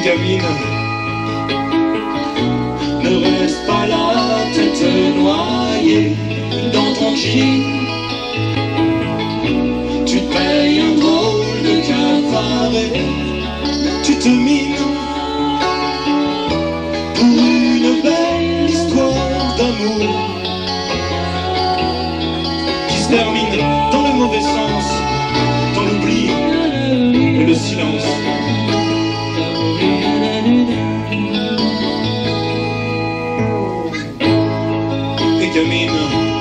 gamine, ne reste pas là, tête noyée dans ton jean. Tu te payes un drôle de cabaret, tu te mines pour une belle histoire d'amour qui se termine dans le mauvais sens, dans l'oubli et le silence. Et gamine,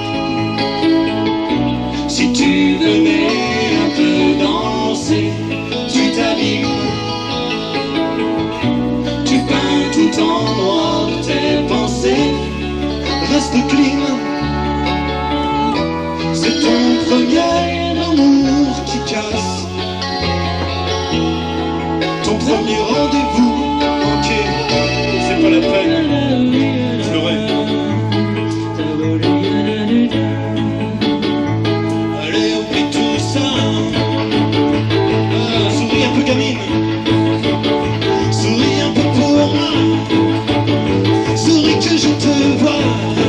si tu venais un peu danser, tu t'habilles, tu peins tout en noir tes pensées, reste clean. C'est ton premier amour qui casse, ton premier rendez-vous manqué, c'est pas la peine de pleurer. Allez, oublie tout ça, souris un peu gamine, souris un peu pour moi, souris que je te vois.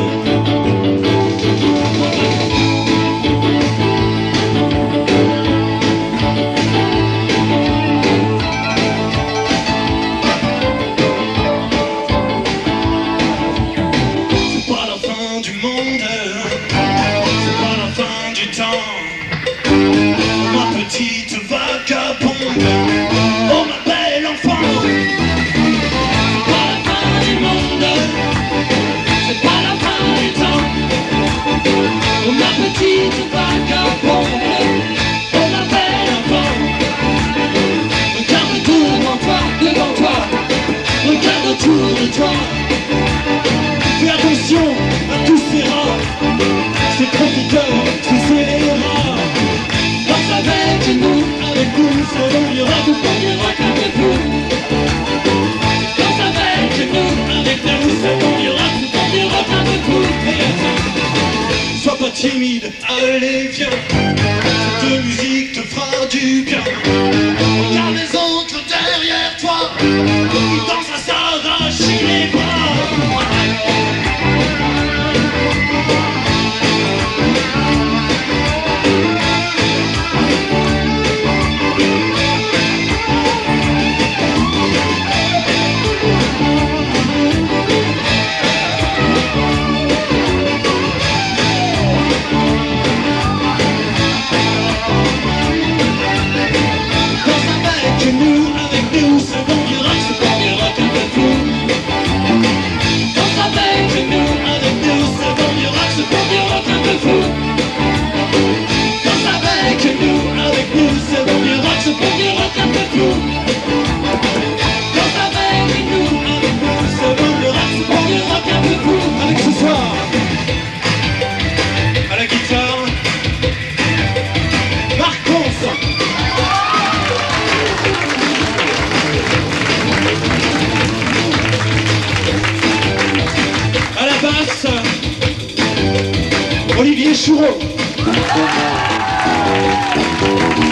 Ma petite vagabonde, oh ma belle enfant, c'est pas la fin du monde, c'est pas la fin du temps. Oh ma petite vagabonde, oh ma belle enfant, regarde tout devant toi, regarde autour de toi. Fais attention à tous ces rats, ces profiteurs, tous ces rats. Avec nous, c'est bon, il y aura tout pour, il y aura qu'un peu fou. Danse avec nous, c'est bon, il y aura tout pour, il y aura qu'un peu fou. Et attends, sois pas timide, allez viens, cette musique te fera du bien. Regarde les autres derrière toi, ils dansent à s'arracher les bras. Avec ce soir, à la guitare, Marconce. À la basse, Olivier Choureau.